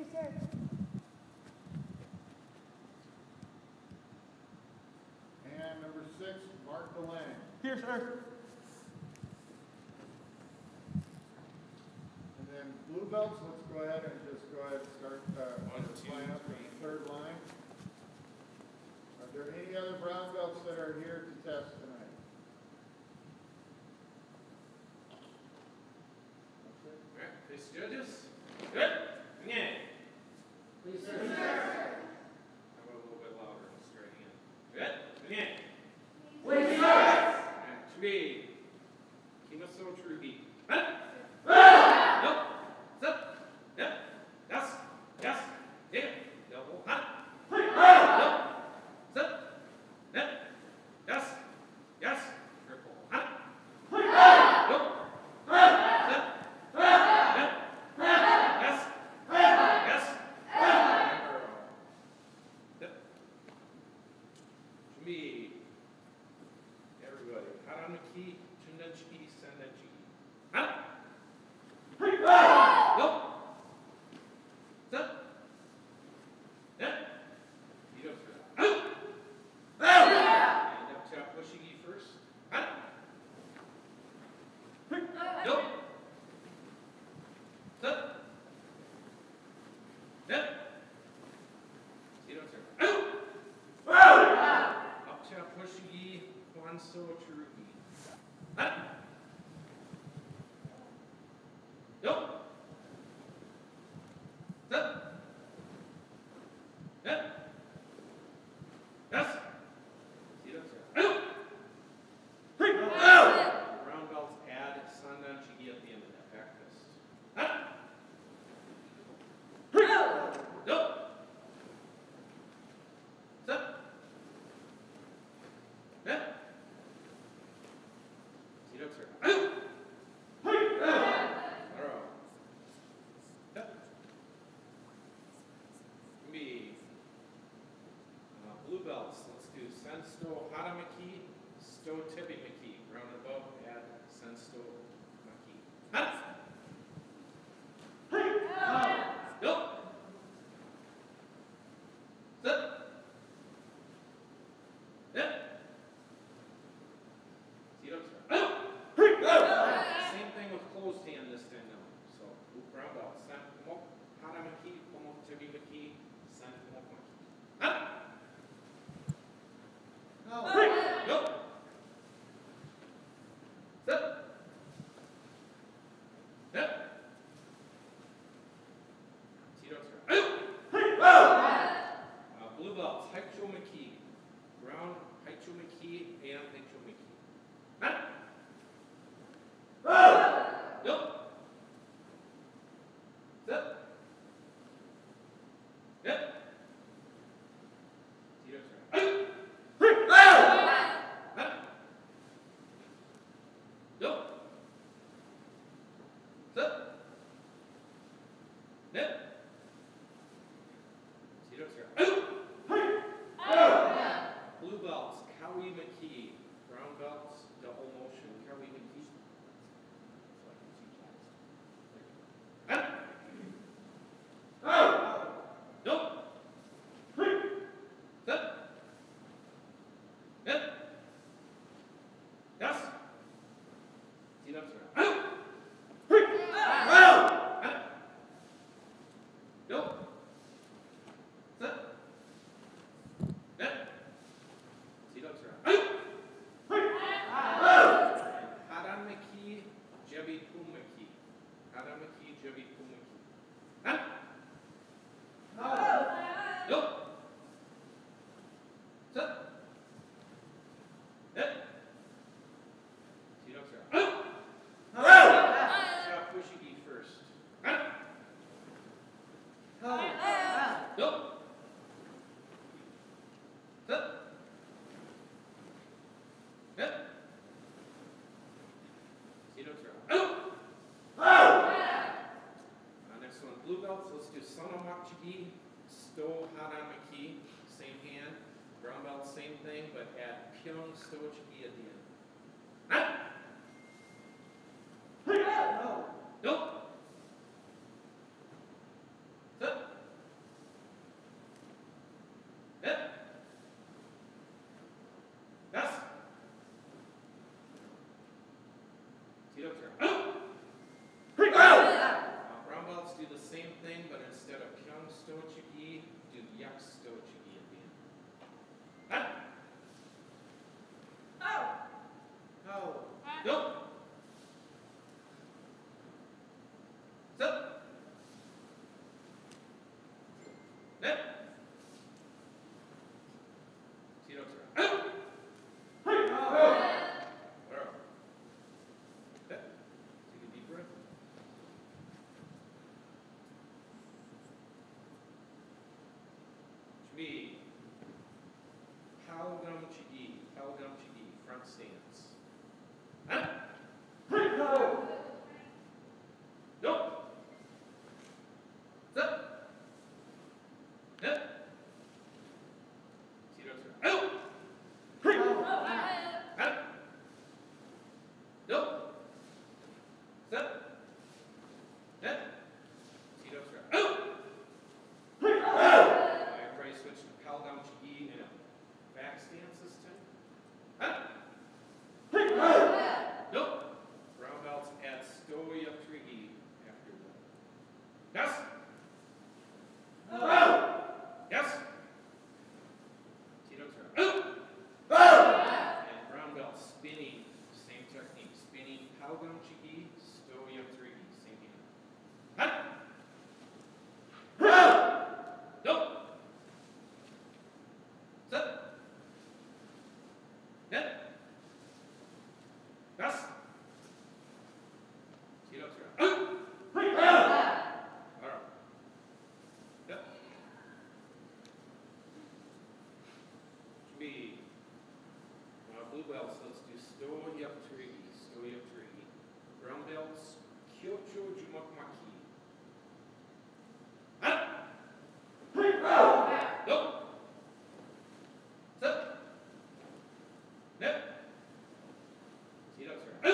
Here, sir. And number 6, Mark Delang. Here, sir. And then blue belts, let's go ahead and start One, two, line up in three. the third line. Are there any other brown belts that are here to test tonight? That's it. All right, face judges. Good. Yeah. Please, How about a little bit louder? Let's try it again. Good. Yeah. And three. Kimaso Truhi. Nope. Step. Yep. Yes. Yes. Yeah. Double. Nope. Step. Yep. Yes. Yes. Triple. Nope. Step. Yep. Yes. Yes. Step. Me. Everybody. Haramaki, Chundachi, Sandachi. Hana. Nope. Step. Yep. Feet up straight. Out. And up tap pushing first. Hana. Nope. Step. Yep. Feet up straight. Out. Up tap pushing Kwanso Churugi. Hana. Nope. Step. Yep. Yes. See that, sir? Brown belts add Sandan Chigi at the end of that back fist. Hana. Nope. Step. Yep. See that, sir? Arrow. Yep. Me. Blue belts. Let's do Sensto Haramaki, Sto Tibimaki. Round above, add Sensto Maki. Hana. Nope. Step. Yep. See it up, sir? Same thing with closed hand this time now. So, loop round out. Sen Pomok, Haramaki, Pomok Tibimaki, Sen Pomok Maki. Hana. Nope. Step. Yep. See it up, sir? Blue belts, Haicho Maki. Brown, Haicho Maki, and Haicho Maki. Hana. Nope. Step. Yep. See it up, sir? Hana. Nope. Step. Yep. See it up, sir? Blue belts, Kawi Maki. Brown belts, double motion, Kawi Maki. Hana. Nope. Step. Yep. Yes. See it up, sir? Hana. Nope. Step. Yep. See it up, sir? Haramaki, Jebi Pumaki. Haramaki, Jebi Pumaki. Hana. Nope. Step. Yep. See it up, sir? Stop pushing first. Hana. Nope. Step. Yep. See it up, sir? Next one, blue belts. Let's do Sonomakchigi, Sto Haramaki, same hand. Brown belt, same thing, but add Pyong Stochigi at the end. Hana. Nope. Step. do the same thing, but instead of Pyong Stochigi, do Yak Stochigi at the end. Huh? Oh. Nope. Sit. Net. Tito, sir. Out. Take a deep breath. Chmi. Palgam Chigi. Palgam Chigi. Front stance. Huh? Nope. Sit. Net. Tito, sir. Out. Huh? Nope. Sit. Net. Tito, sir. Out. Everybody switch to Palgam Chigi and a back stance this time. Huh? Nope. Brown belts at Stoya Trigi after that. Yes? Yes? Tito, sir. And brown belt spinning, same technique. Spinning Palgam Chigi, Stoya Trigi, same hand. Huh? Nope. Sit. Net. Yes. Tito, sir. All right. Yep. Be blue belts. Let's do Stoya Trigi. Stoya Trigi. Brown belts. Kyocho Jumakmaki. Huh? Nope. Sit. Net. Tito, sir.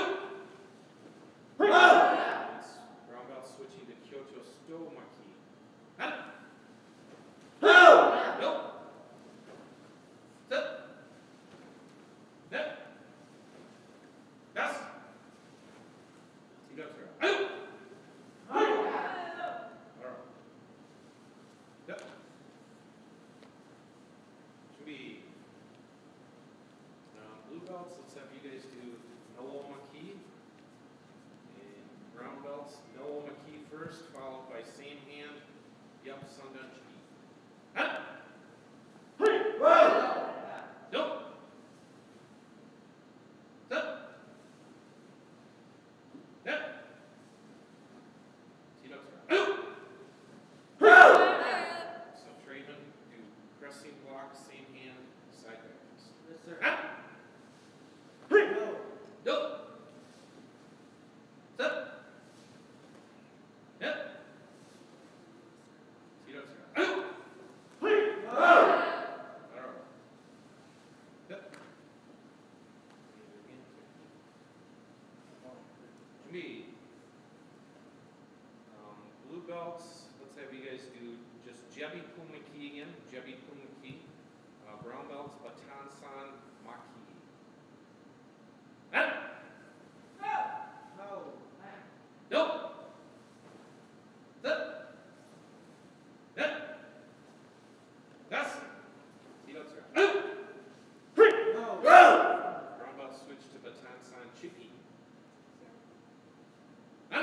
It's brown belt switching to Kyoto Stomaki. Huh? Nope. Sit. Net. Yes. Tito, sir. All right. Yep. Should be blue belts. Let's have you guys do no Maki. And brown belts, no Maki first, followed by same hand, Yup Sundan Chigi. Huh? Nope. Sit. Net. Tito, sir. So Traven, do pressing block, same hand, side back. Yes, sir. Huh? Nope. Sit. Net. Tito, sir. All right. Yep. To me, blue belts, let's have you guys do just Jebi Pumaki again. Jebi Pumaki. Brown belts, Batan San Maki. Huh? Nope. Sit. Net. Yes. Tito, sir. Brown belt switch to Batan San Chippy. Huh?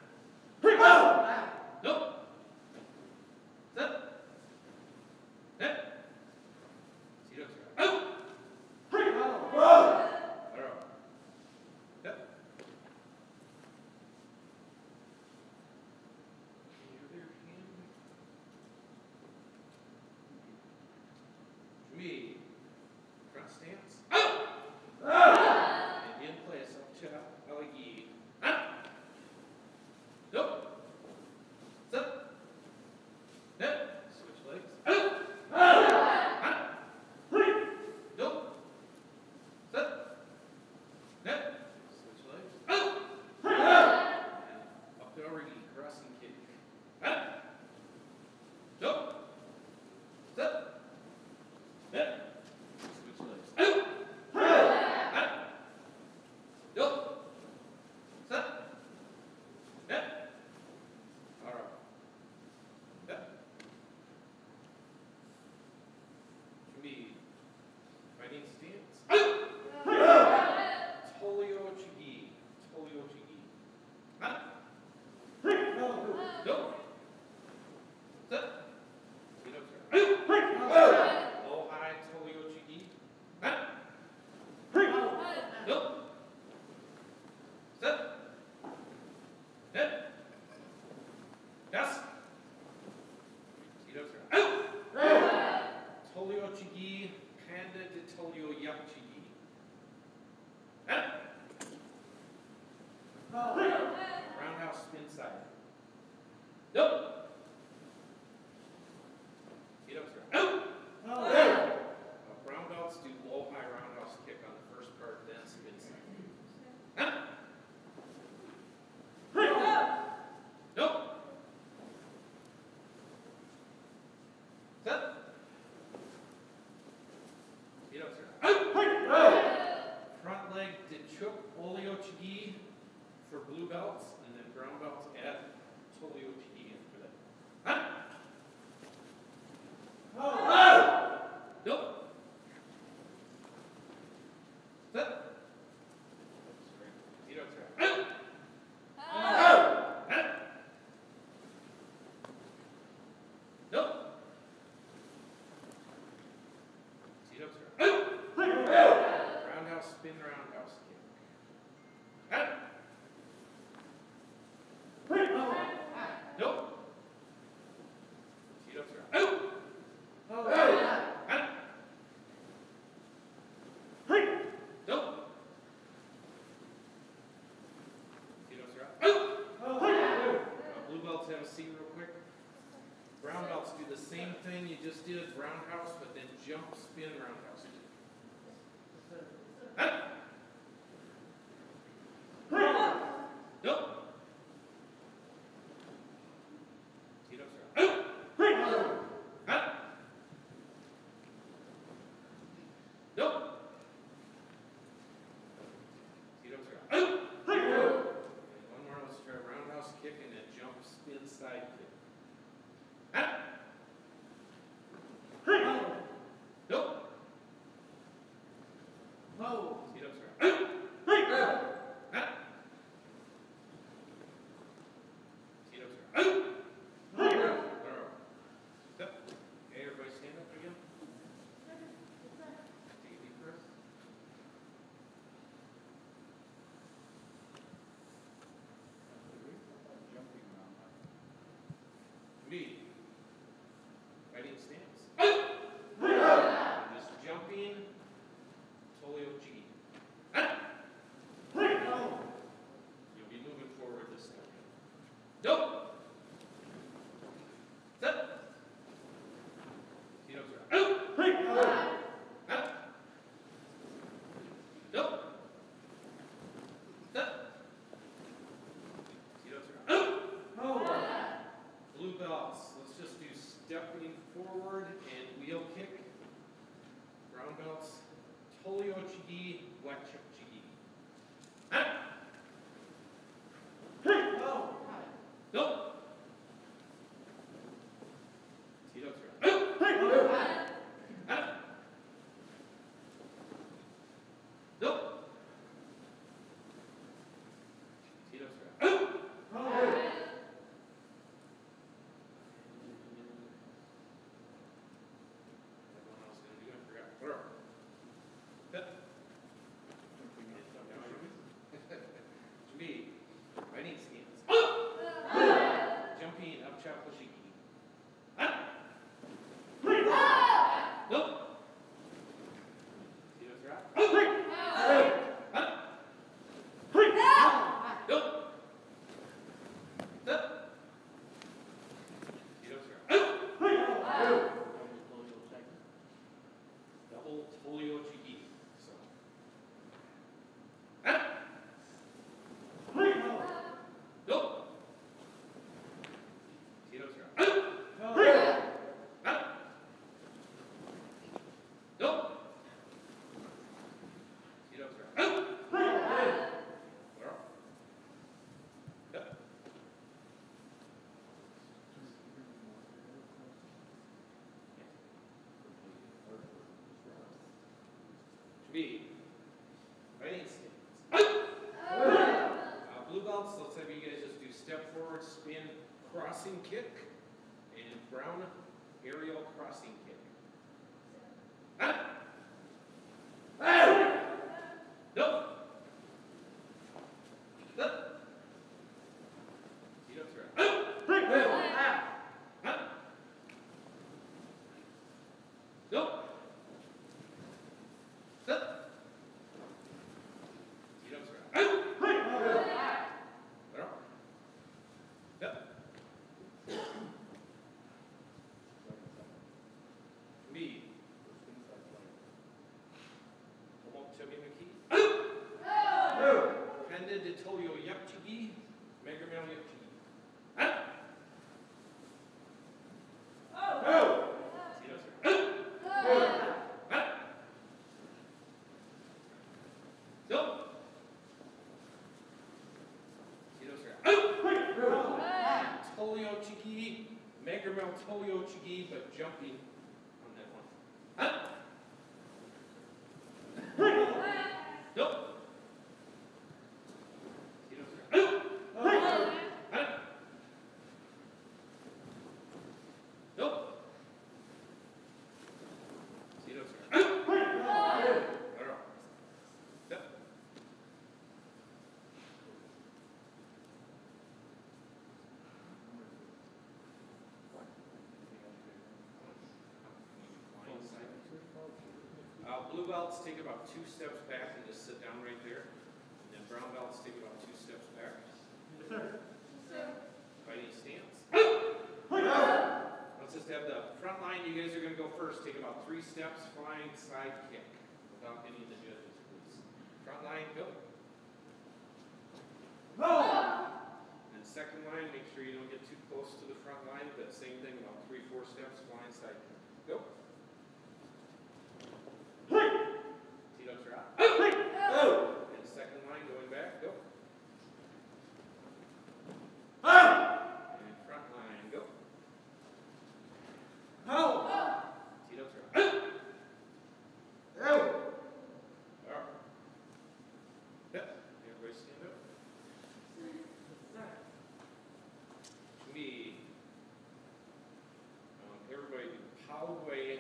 Nope. Sit. Net. Tito, sir. All right. Set. Feet up straight. Low high Tolio-chigi. Nope. Set. Hit. Yes. Feet up straight. Tolio-chigi. Panda to Tolio-yap-chigi. Roundhouse spin side. Nope. Feet up straight. Brown belts do low high roundhouse kick on the first part, then spin side. Nope. Set. Feet up straight. Front leg to chuk Olio-chigi for blue belts, and then brown belts add Tolio-chigi in for that. Nope. Set. Feet up straight. Nope. Feet up straight. Roundhouse spin, roundhouse kick. Nope. Feet up straight. Nope. Feet up straight. Blue belts have a seat real quick. Brown belts do the same thing you just did, roundhouse, but then jump, spin, roundhouse. Nope. Feet up straight. Nope. Feet up straight. One more, let's try roundhouse kick and then jump, spin, side kick. Nope. Feet up straight. Feet up straight. Step. Okay, everybody stand up again. Take a deep breath. Me. Fighting stance. Just jumping. Tolio-chigi. You'll be moving forward this time. Nope. Set. Feet up straight. Nope. Set. Feet up straight. Blue belts. Let's just do stepping forward and wheel kick. Brown belts. Tolio-chigi, wachuk-chigi. Nope. Feet up straight. Nope. Feet up straight. Everyone else gonna do it? I forgot. Whatever. Hit. To me, fighting stance. Jumping up chapashiki. Nope. Feet up straight. Nope. Set. Feet up straight. Double Tolio-chigi. So. Nope. Feet up straight. Nope. Feet up straight. Well. Yep. To be fighting stance. Blue belts, let's have you guys just do step forward, spin, crossing kick. And brown aerial crossing kick. Huh? Nope. Feet up straight. Huh? Nope. Feet up straight. Yep. Me. Chubby McKee. Penda de Tolio Yapchigi. Megamel Yapchigi. Huh? Feet up straight. Huh? Nope. Feet up straight. Tolio Chigi. Megamel Tolio Chigi, but jumping on that one. Huh? Nope. Feet up straight. Huh? Nope. Feet up straight. Yep. Blue belts take about 2 steps back and just sit down right there. And then brown belts take about 2 steps back. Yes, sir. Fighting stance. Let's just have the front line. You guys are going to go first. Take about 3 steps, flying side kick. Without any of the judges, please. Front line, go. And second line, make sure you don't get too close to the front line, but same thing, about 3-4 steps, flying side kick. Go. Teed up straight. And second line, going back, go. And front line, go. Teed up straight. All right. Yep. Everybody stand up. Me. Everybody do Poway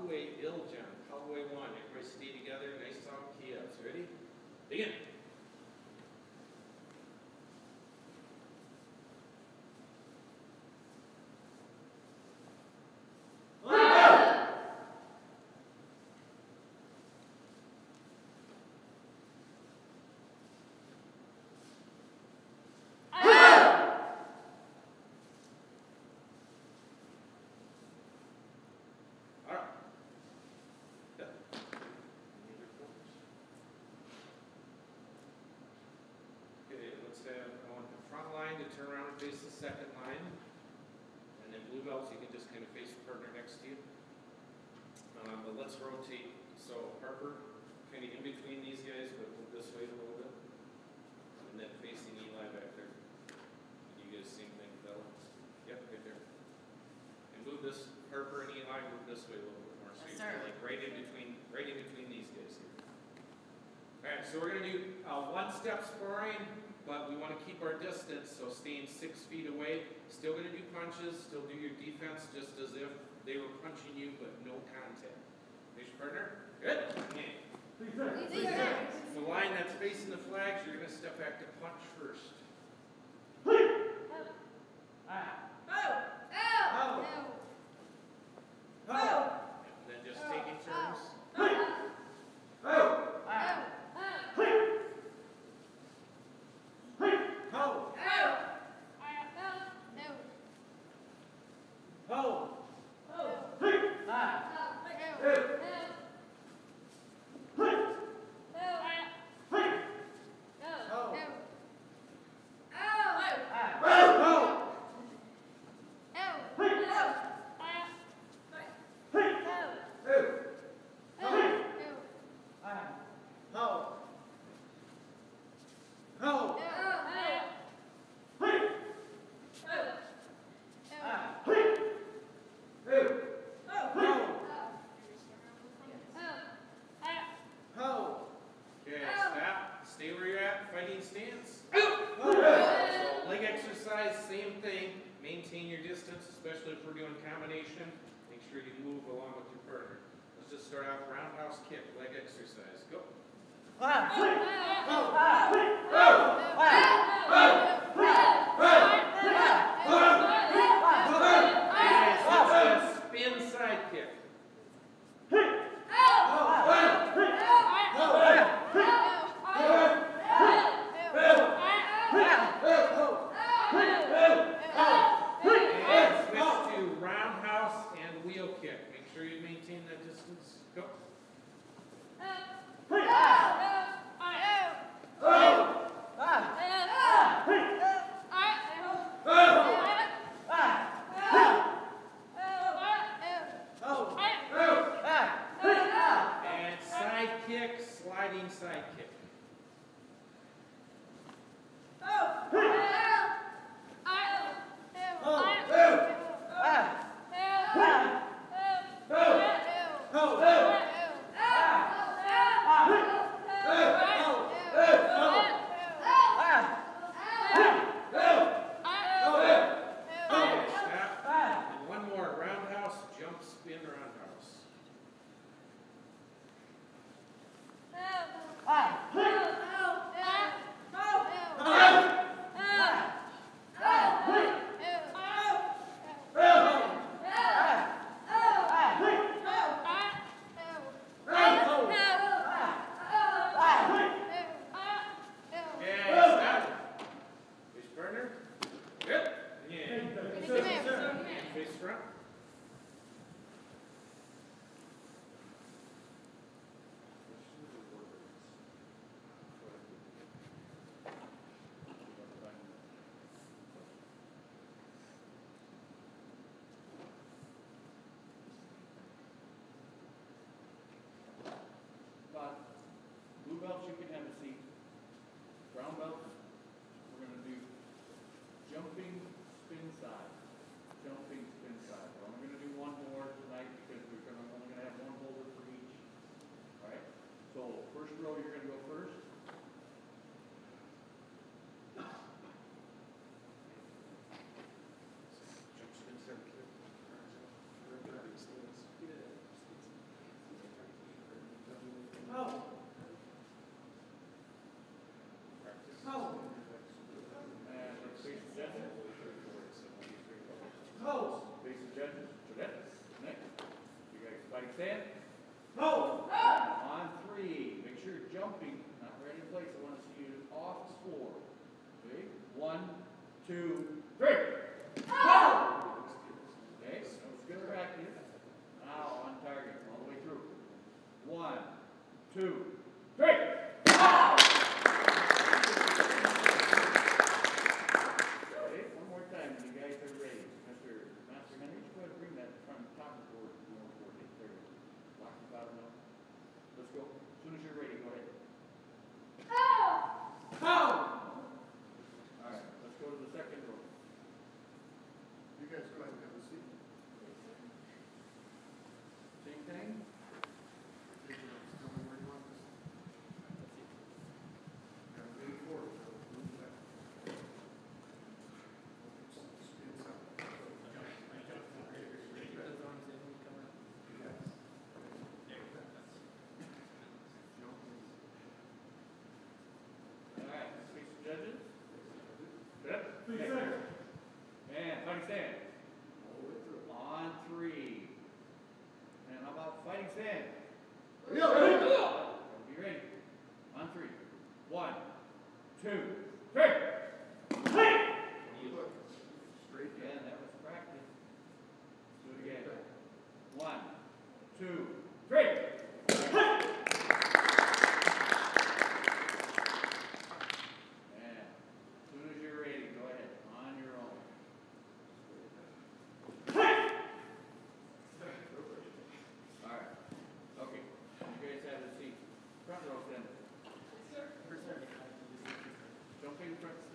Kalaway Iljan, Kalaway 1. Everybody stay together, nice sound key ups. Ready? Begin. I want the front line to turn around and face the second line. And then blue belts, you can just kind of face the partner next to you. But let's rotate. So Harper, kind of in between these guys, but move this way a little bit. And then facing Eli back there. You guys same thing, Bella? Yep, right there. And move this, Harper and Eli, move this way a little bit more. So Yes, you're sir. like right in between these guys here. Alright, so we're gonna do one-step sparring, but we want to keep our distance, so staying 6 feet away. Still going to do punches, still do your defense just as if they were punching you, but no contact. There's your partner. Good. The line that's facing the flags, you're going to step back to punch first. And then just taking turns. Maintain your distance, especially if we're doing combination. Make sure you move along with your partner. Let's just start off roundhouse kick, leg exercise. Go. Spin side kick. Go. 2, 3. Okay, that was good practice. Now on target, all the way through. 1, 2, 3. Okay, one more time when you guys are ready. Mr. Master Henry, just go ahead and bring that from the top of the board. There you go. Lock the bottom up. Let's go. As soon as you're ready, go ahead. All right, let's go to the second row. You guys go ahead and have a seat. Same thing. Tell me where you want this. Yeah, lean forward, so move back. Spin some. Yes. All right, let's face the judges. Good. And fighting stand. On 3. And how about fighting stand? Be ready. On 3. 1, 2, 3. Look, straight Again, that was practice. Do it again. 1, 2, 3. And as soon as you're ready, go ahead. On your own. All right. Okay. You guys have a seat. Front row, then. Jump in front.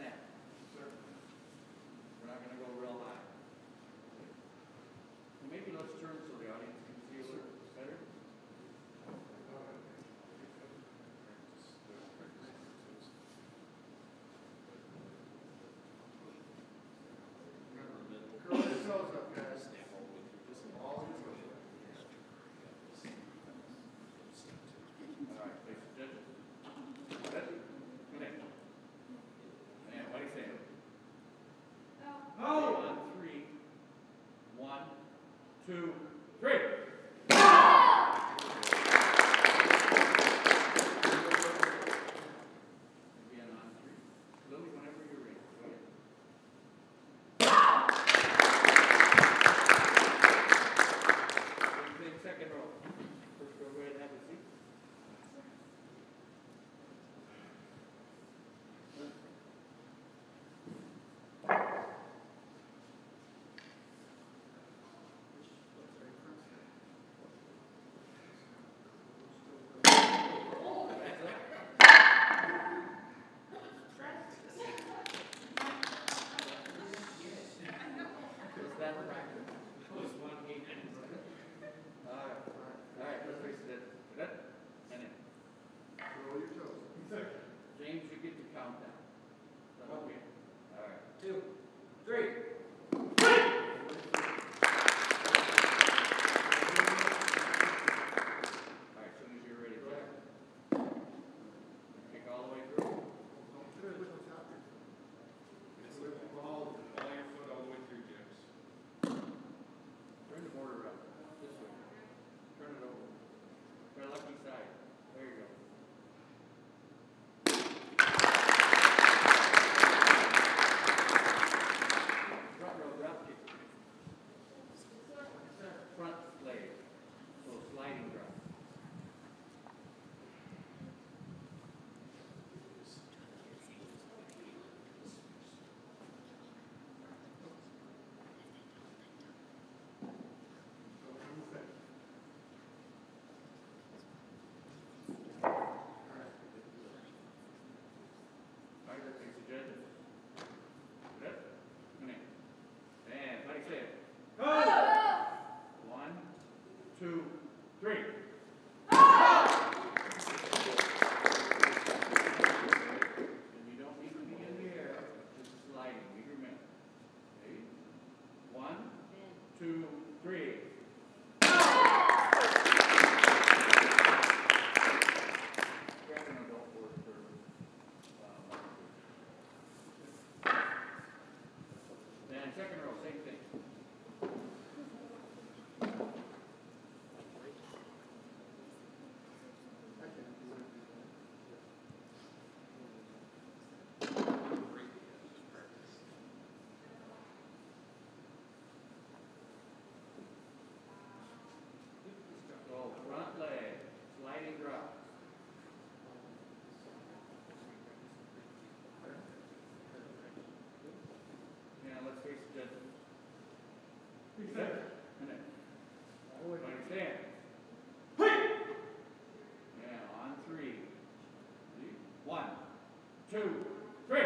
2, 3.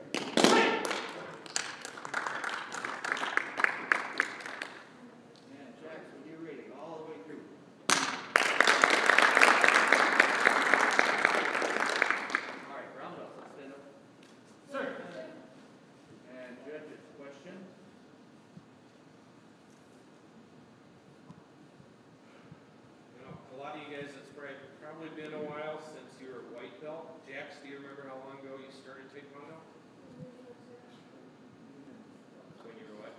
And Jax, when you're ready, all the way through. All right, brown belts, let's stand up. Sir. And judges, question? You know, a lot of you guys, it's probably been a while since you were a white belt. Jax, do you remember how long ago you started Taekwondo? When you were what?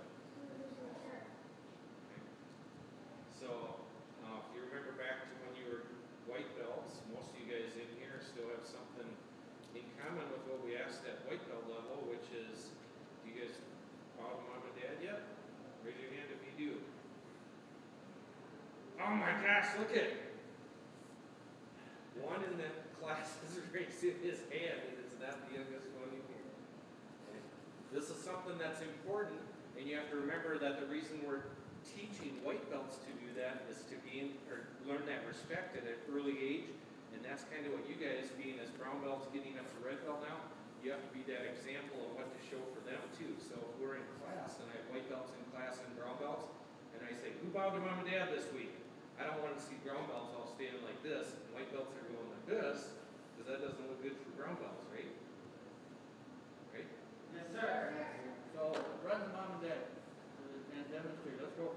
So, if you remember back to when you were white belts, most of you guys in here still have something in common with what we asked at white belt level, which is, do you guys follow mom and dad yet? Raise your hand if you do. Oh my gosh, look at it. One in the class is raising his hand, and it's not the youngest one in here. Okay. This is something that's important, and you have to remember that the reason we're teaching white belts to do that is to gain or learn that respect at an early age, and that's kind of what you guys, being as brown belts, getting up to red belt now, you have to be that example of what to show for them too. So if we're in class, and I have white belts in class and brown belts, and I say, who bowed to mom and dad this week? I don't want to see brown belts all standing like this, and white belts are going like this, because that doesn't look good for brown belts, right? Right? Yes, sir. So run the mom and dad and demonstrate. Let's go.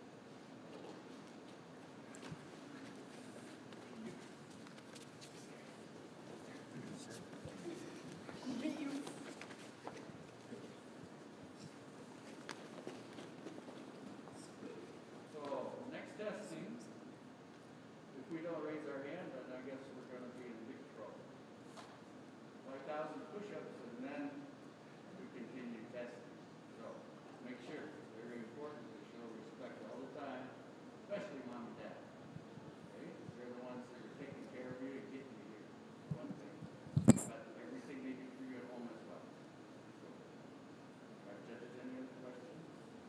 So next testing, if we don't raise our hand, then I guess we're going to be in big trouble. 5,000 push-ups, and then we continue testing. So make sure, it's very important to show respect all the time, especially mom and dad. Okay? They're the ones that are taking care of you and getting you here. One thing. But everything they do for you at home as well. So, all right, judges, any other questions?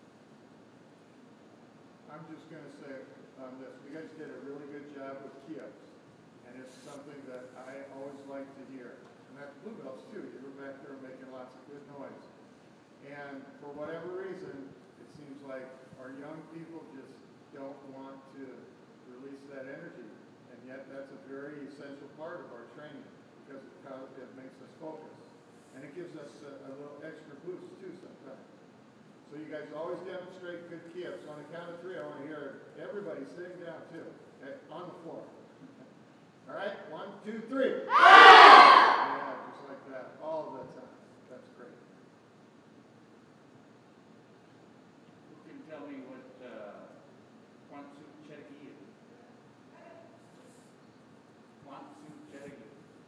I'm just gonna say, that you guys did a really good job with key-ups, and it's something that I always like to hear. And that's blue belts too, you were back there making lots of good noise. And for whatever reason, it seems like our young people just don't want to release that energy. And yet that's a very essential part of our training, because it makes us focus. And it gives us a little extra boost too sometimes. So you guys always demonstrate good key-ups. On the count of 3, I want to hear everybody sitting down too, okay, on the floor. All right, 1, 2, 3. Yeah, just like that, all the time. That's great. Who can tell me what Quansu Cherokee is? Quansu Cherokee.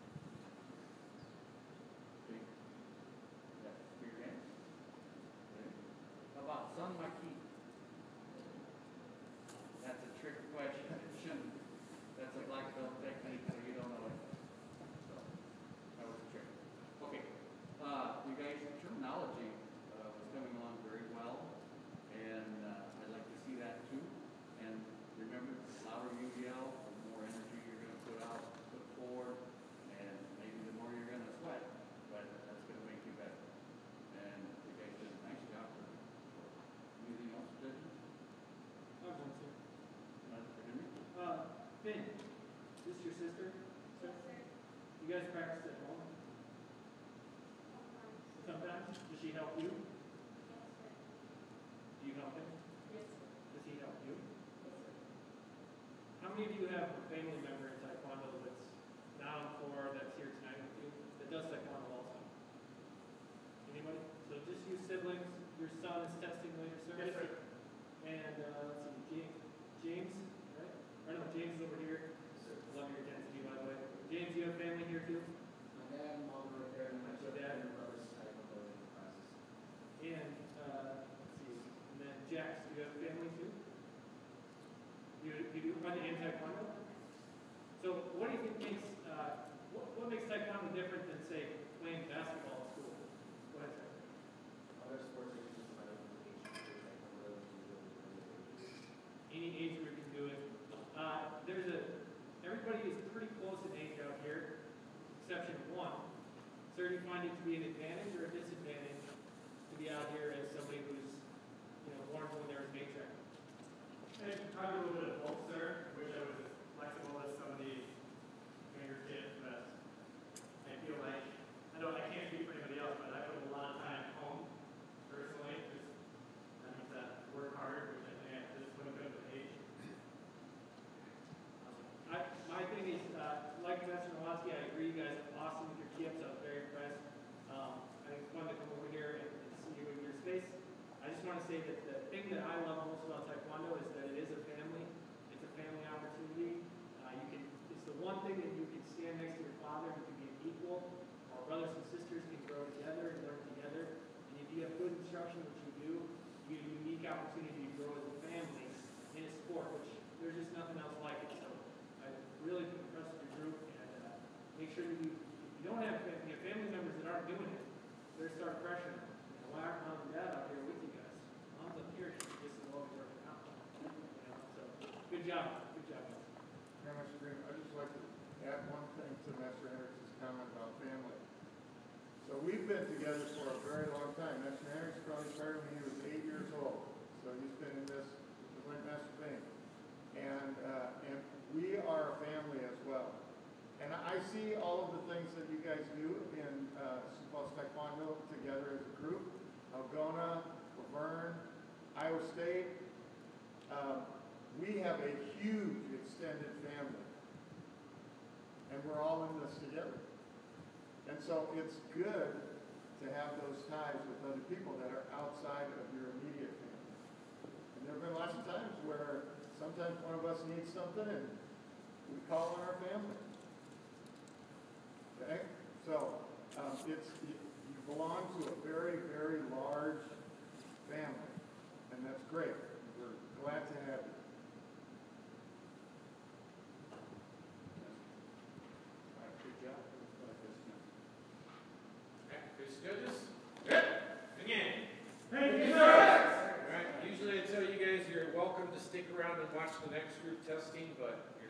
Okay. That's your hand. Okay. How about Sun Maki? That's a trick question. That's a black belt technique, so you don't know it. So, that was a trick. Okay. You guys, terminology was coming along very well, and I'd like to see that too. And remember, the louder you yell, the more energy you're going to put forward, and maybe the more you're going to sweat, but that's going to make you better. And you guys did a nice job. Anything else, judges? I have one, sir. Forgive me? Finn, is this your sister? Sir? You guys practice at home? Sometimes? Does she help you? Do you help him? Does he help you? How many of you have a family member in Taekwondo that's now for, that's here tonight with you, that does Taekwondo also? Anybody? So just you siblings, your son is testing later, sir? Yes, sir. And let's see, James, right? Or no, James is over here. Love your intensity, by the way. James, you have family here too? My dad and mom were there, and my Your dad? and brothers Taekwondo classes. And let's see, and then Jax, do you have family too? You do run in Taekwondo? So what do you think makes what makes Taekwondo different than say playing basketball at school? Go ahead, sir. Other sports are just about age Taekwondo is really Any age group can do it. Everybody is pretty close in age out here, exception of one. 35 say that the thing that I love most about Taekwondo is that it is a family. It's a family opportunity. It's the one thing that you can stand next to your father, you can be an equal. Our brothers and sisters can grow together and learn together. And if you have good instruction, which you do, you get a unique opportunity to grow as a family in a sport, which there's just nothing else like it. So I'm really impressed with your group, and make sure that if you don't have family members that aren't doing it, better start pressuring them. Why aren't mom and dad out here with you guys? Mom's up here, she's just as well as working out. So good job, guys. Yeah, Mr. Green, I'd just like to add one thing to Master Hendricks' comment about family. So we've been together for a very long time. Master Hendricks probably started when he was 8 years old. So he's been in this just like Master Bain. And we are a family as well. And I see all of the things that you guys do in Sioux Falls Taekwondo together as a group. Algona, Laverne, Iowa State. We have a huge extended family. And we're all in this together. And so it's good to have those ties with other people that are outside of your immediate family. And there have been lots of times where sometimes one of us needs something and we call on our family. Okay? So you belong to a very, very large family. And that's great. We're glad to have you. All right, good job. Chris Judges? Good. Again. Thank you, All right, usually I tell you guys you're welcome to stick around and watch the next group testing, but